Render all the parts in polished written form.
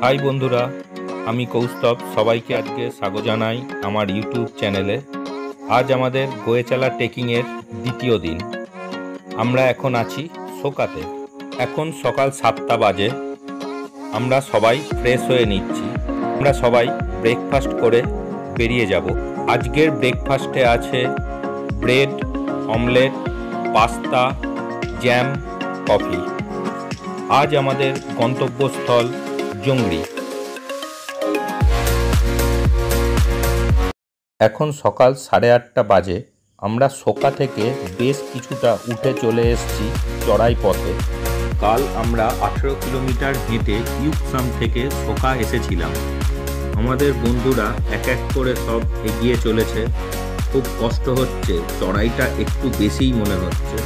High বন্ধুরা, আমি কৌস্তব সবাইকে আজকে স্বাগত জানাই আমার ইউটিউব চ্যানেলে। আজ আমাদের গোয়েচালা ট্রেকিংয়ের দ্বিতীয় দিন। আমরা এখন আছি সোকাতে। এখন সকাল 7টা বাজে। আমরা সবাই ফ্রেশ হয়ে নিচ্ছি। আমরা সবাই ব্রেকফাস্ট করে বেরিয়ে যাব। আজকের ব্রেকফাস্টে আছে bread, omelette, pasta, jam, coffee. আজ আমাদের গন্তব্যস্থল জংড়ি। এখন সকাল 8:30 বাজে। আমরা সোকা থেকে বেশ কিছুটা উঠে চলে এসেছি চড়াই পথে। কাল আমরা 18 কিলোমিটার হেঁটে ইউকসাম থেকে সোকা এসেছিলাম। আমাদের বন্ধুরা এক এক করে সব এগিয়ে চলেছে। খুব কষ্ট হচ্ছে, চড়াইটা একটু বেশিই মনে হচ্ছে।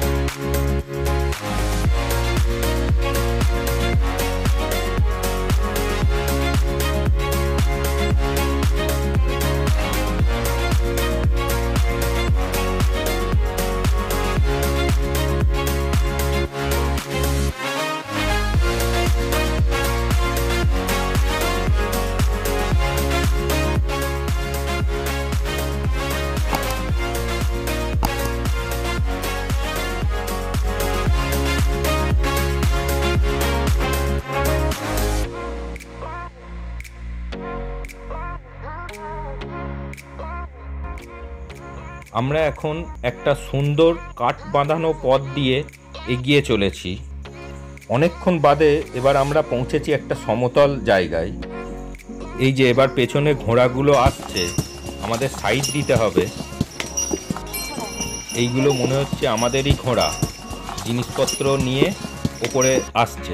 আমরা এখন একটা সুন্দর কাঠ বাঁধানো পথ দিয়ে এগিয়ে চলেছি। অনেকক্ষণ বাদে এবার আমরা পৌঁছেছি একটা সমতল জায়গায়। এই যে এবার পেছনে ঘোড়াগুলো আসছে, আমাদের সাইড দিতে হবে। এইগুলো মনে হচ্ছে আমাদেরই ঘোড়া, জিনিসপত্র নিয়ে ওপরে আসছে।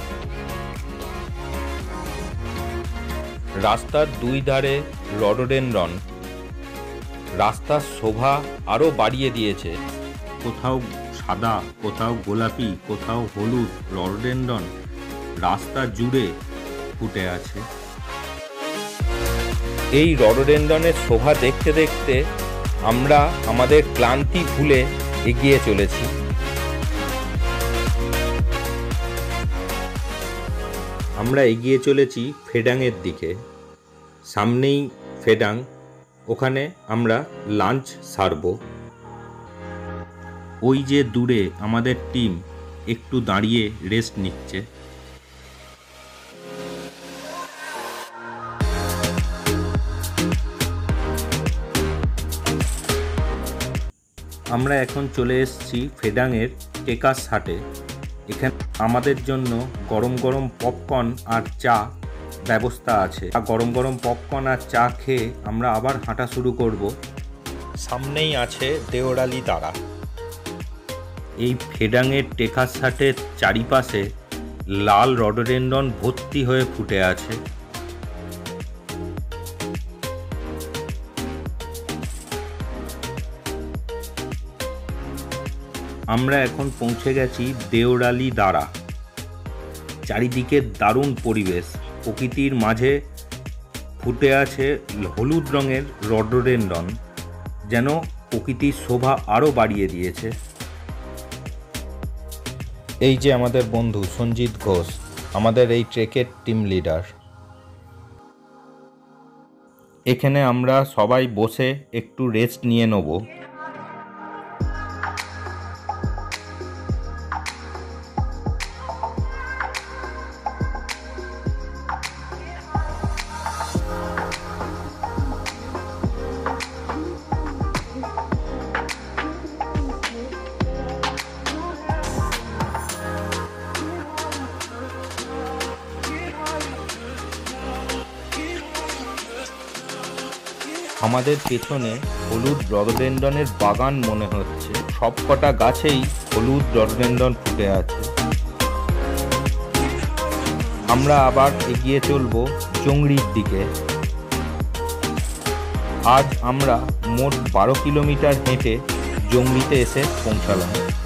রাস্তার দুই ধারে রডোডেনড্রন রাস্তার শোভা আরও বাড়িয়ে দিয়েছে। কোথাও সাদা, কোথাও গোলাপি, কোথাও হলুদ রডোডেনড্রন রাস্তা জুড়ে ফুটে আছে। এই রডোডেনড্রনের শোভা দেখতে দেখতে আমরা আমাদের ক্লান্তি ভুলে এগিয়ে চলেছি। আমরা এগিয়ে চলেছি ফেডাংয়ের দিকে। সামনেই ফেডাং, ওখানে আমরা লাঞ্চ সারব। ওই যে দূরে আমাদের টিম একটু দাঁড়িয়ে রেস্ট নিচ্ছে। আমরা এখন চলে এসেছি ফেডাংয়ের টেকাস হাটে। এখানে আমাদের জন্য গরম গরম পপকর্ন আর চা ব্যবস্থা আছে। গরম গরম পপকর্ন আর চা খেয়ে আমরা আবার হাঁটা শুরু করব। সামনেই আছে দেওরালি দাঁড়া। এই ফেডাংয়ের টেকাস হাটের চারিপাশে লাল রডোডেনড্রন ভর্তি হয়ে ফুটে আছে। আমরা এখন পৌঁছে গেছি দেওরালি দাঁড়া। চারিদিকে দারুণ পরিবেশ, প্রকৃতির মাঝে ফুটে আছে হলুদ রঙের রডোডেনড্রন, যেন প্রকৃতির শোভা আরও বাড়িয়ে দিয়েছে। এই যে আমাদের বন্ধু সঞ্জিত ঘোষ, আমাদের এই ট্রেকের টিম লিডার। এখানে আমরা সবাই বসে একটু রেস্ট নিয়ে নেব। আমাদের পেছনে হলুদ রডোডেনড্রনের বাগান মনে হচ্ছে। সবকটা গাছেই হলুদ রডোডেনড্রন ফুটে আছে। আমরা আবার এগিয়ে চলব জংড়ির দিকে। আজ আমরা মোট 12 কিলোমিটার হেঁটে জংড়িতে এসে পৌঁছালাম।